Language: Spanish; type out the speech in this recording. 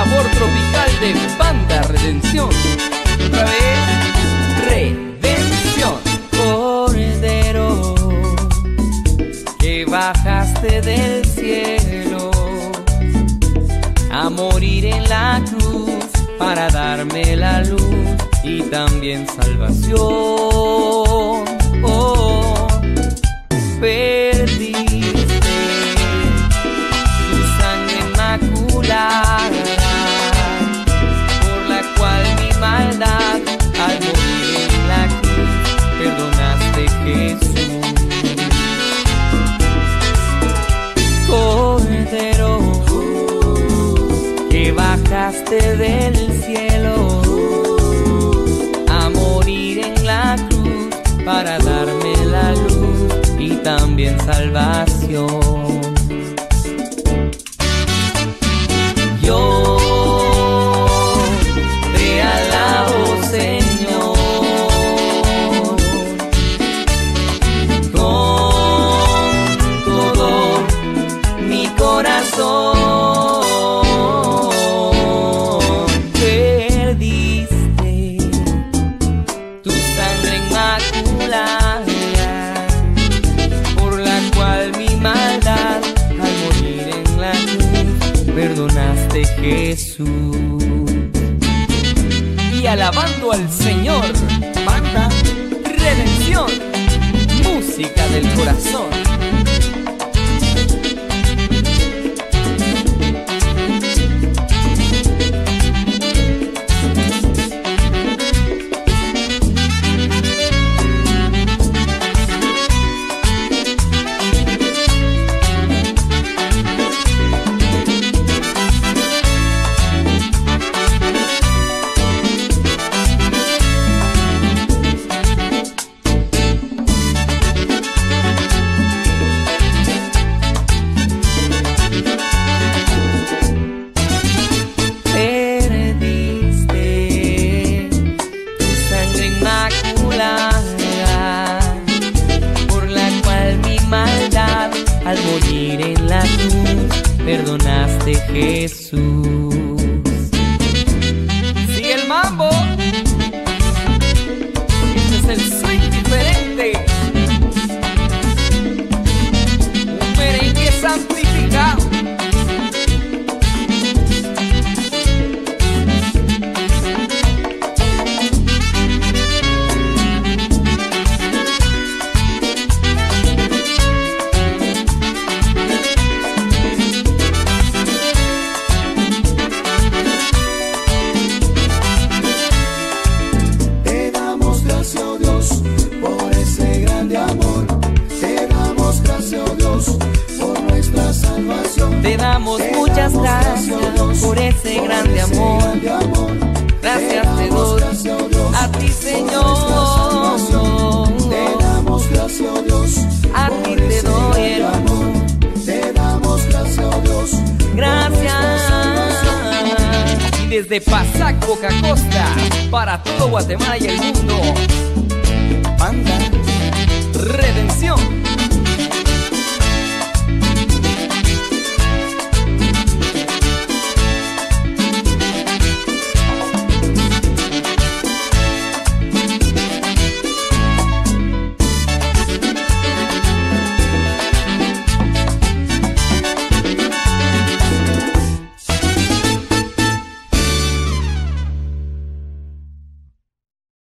sabor tropical de Banda Redención. Otra vez, Redención. Cordero, que bajaste del cielo a morir en la cruz para darme la luz y también salvación. Oh, perdiste tu sangre inmaculada, por la cual mi maldad al morir en la cruz perdonaste, Jesús. Cordero, que bajaste del cielo a morir en la cruz para darme la luz y también salvación. Yo te alabo, Señor, con todo mi corazón. Perdiste tu sangre inmaculada, por la cual mi maldad al morir en la cruz perdonaste, Jesús. Y alabando al Señor, Banda Redención, música del corazón. Al morir en la cruz, perdonaste, Jesús. Sigue el mambo. Este es el swing diferente. Un merengue santificado. Te damos muchas gracias por ese grande amor. Gracias te doy a ti, Señor. Te damos gracias, oh Dios. A ti te doy el amor. Te damos gracias, oh Dios. Gracias. Y desde Pasac, Boca Costa, para todo Guatemala y el mundo, Banda Redención.